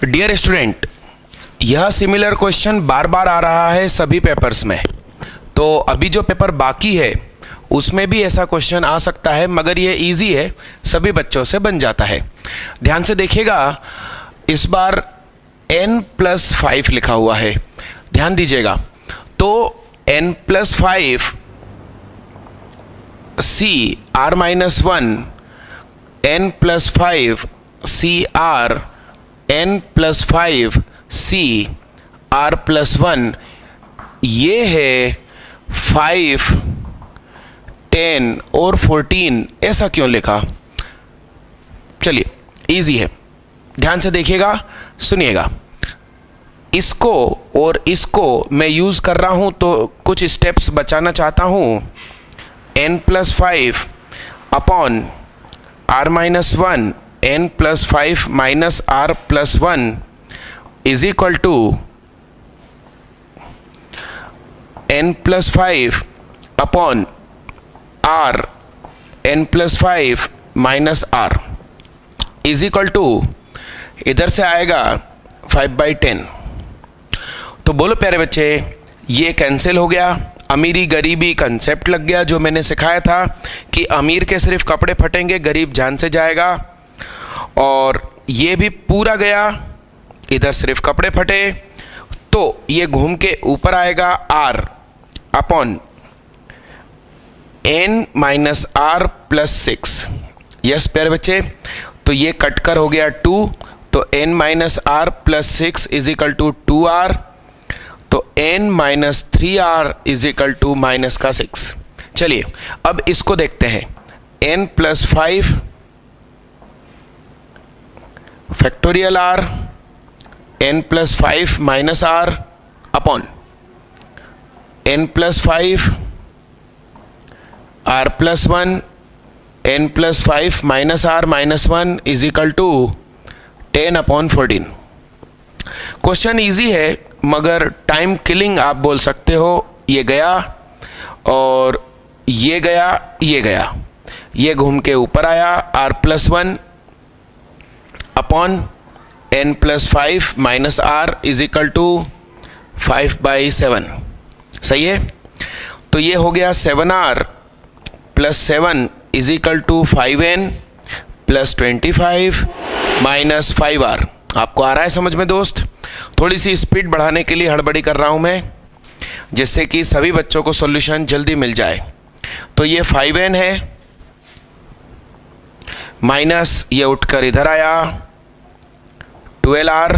Dear student, यह similar question बार बार आ रहा है सभी पेपर्स में। तो अभी जो पेपर बाकी है उसमें भी ऐसा क्वेश्चन आ सकता है, मगर ये इजी है, सभी बच्चों से बन जाता है। ध्यान से देखिएगा, इस बार n+5 लिखा हुआ है, ध्यान दीजिएगा। तो n+5 C r-1, n+5 C r, n+5 C r+1, ये है 5, 10 और 14। ऐसा क्यों लिखा? चलिए, इजी है, ध्यान से देखिएगा, सुनिएगा। इसको और इसको मैं यूज कर रहा हूं तो कुछ स्टेप्स बचाना चाहता हूं। n+5 upon r-1, n+5 minus r+1 is equal to n+5 upon r, n+5 minus r is equal to, इधर से आएगा 5/10। तो बोलो प्यारे बच्चे, ये कैंसिल हो गया, अमीरी गरीबी कंसेप्ट लग गया जो मैंने सिखाया था कि अमीर के सिर्फ कपड़े फटेंगे, गरीब जान से जाएगा। और ये भी पूरा गया, इधर सिर्फ कपड़े फटे, तो ये घूम के ऊपर आएगा r अपॉन n-r+6। यस प्यारे बच्चे, तो ये कट कर हो गया 2, तो n-r+6 is equal to 2r, तो n-3r is equal to minus का 6। चलिए अब इसको देखते हैं। n+5 factorial r, n+5 minus r upon n+5 r+1, n+5 minus r minus 1 is equal to 10/14। Question easy है, मगर टाइम किलिंग आप बोल सकते हो। ये गया और ये गया, ये गया, ये घूम के ऊपर आया r+1 upon n+5 minus r is equal to 5/7। सही है, तो ये हो गया 7r + 7 is equal to 5n + 25 minus 5r। आपको आ रहा है समझ में दोस्त? थोड़ी सी स्पीड बढ़ाने के लिए हड़बड़ी कर रहा हूं मैं, जिससे कि सभी बच्चों को सॉल्यूशन जल्दी मिल जाए। तो ये 5n है, माइनस ये उठकर इधर आया 12r,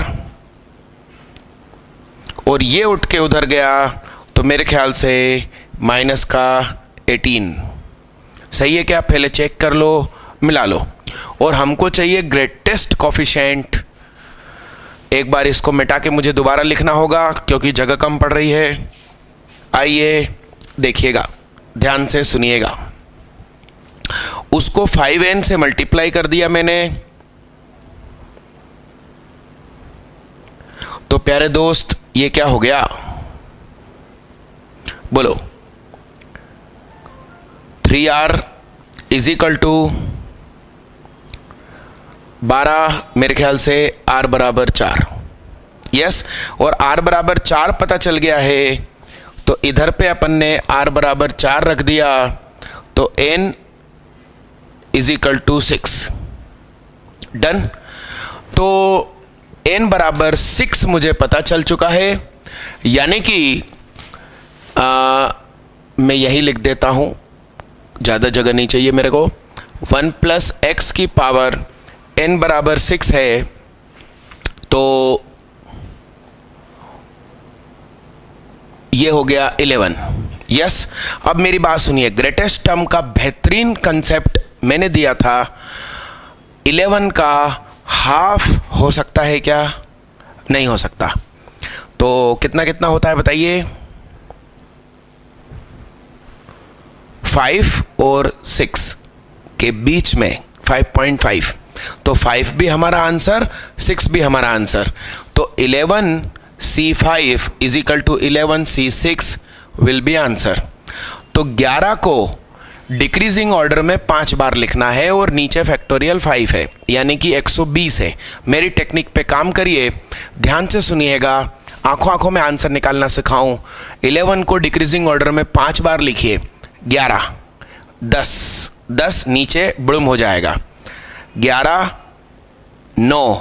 और ये उठ के उधर गया, तो मेरे ख्याल से माइनस का 18। सही है क्या? पहले चेक कर लो, मिला लो। और हमको चाहिए ग्रेटेस्ट कोफिशिएंट। एक बार इसको मिटा के मुझे दोबारा लिखना होगा क्योंकि जगह कम पड़ रही है। आइए देखिएगा, ध्यान से सुनिएगा। उसको 5n से मल्टीप्लाई कर दिया मैंने। तो प्यारे दोस्त, ये क्या हो गया? बोलो। 3r इज इक्वल टू 12, मेरे ख्याल से r बराबर 4। यस, और r बराबर 4 पता चल गया है, तो इधर पे अपन ने r बराबर 4 रख दिया, तो n is equal to 6। Done. तो n बराबर 6 मुझे पता चल चुका है, यानी कि मैं यही लिख देता हूं, ज़्यादा जगह नहीं चाहिए मेरे को। 1 + x की पावर n बराबर 6 है, तो ये हो गया 11। यस, अब मेरी बात सुनिए। ग्रेटेस्ट टर्म का बेहतरीन कंसेप्ट मैंने दिया था। 11 का हाफ हो सकता है क्या? नहीं हो सकता। तो कितना कितना होता है बताइए? 5 और 6 के बीच में 5.5। तो 5 भी हमारा आंसर, 6 भी हमारा आंसर। तो 11C5 is equal to 11C6 will be answer. तो 11 को डिक्रीजिंग ऑर्डर में 5 बार लिखना है और नीचे फैक्टोरियल 5 है, यानी कि 120 है। मेरी टेक्निक पे काम करिए, ध्यान से सुनिएगा, आंखों आंखों में आंसर निकालना सिखाऊं। 11 को डिक्रीजिंग ऑर्डर में 5 बार लिखिए। 11, 10, 10 नीचे बुड़म हो जाएगा। 11, 9,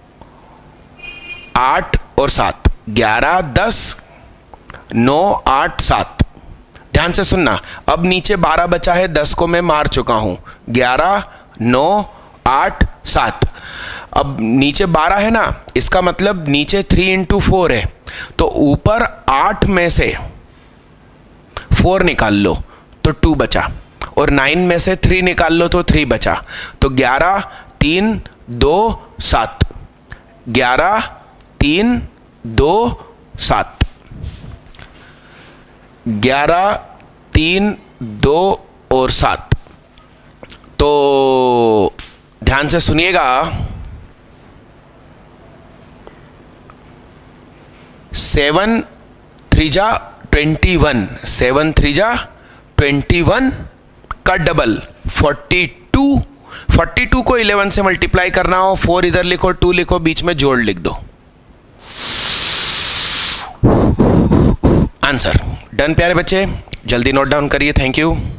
8 और 7, 11, 10, 9, 8, 7। ध्यान से सुनना, अब नीचे 12 बचा है, 10 को मैं मार चुका हूं। 11, 9, 8, 7। अब नीचे 12 है ना, इसका मतलब नीचे 3 × 4 है, तो ऊपर 8 में से 4 निकाल लो तो 2 बचा, और 9 में से 3 निकाल लो तो 3 बचा। तो 11, 3, 2, 7। 11, 3, 2, 7। 11, 3, 2 और 7। तो ध्यान से सुनिएगा, 7 3 जा 21, 7 3 जा 21 का डबल 42। 42 को 11 से मल्टीप्लाई करना हो, 4 इधर लिखो, 2 लिखो, बीच में जोड़ लिख दो। आंसर डन प्यारे बच्चे, जल्दी नोट डाउन करिए। Thank you.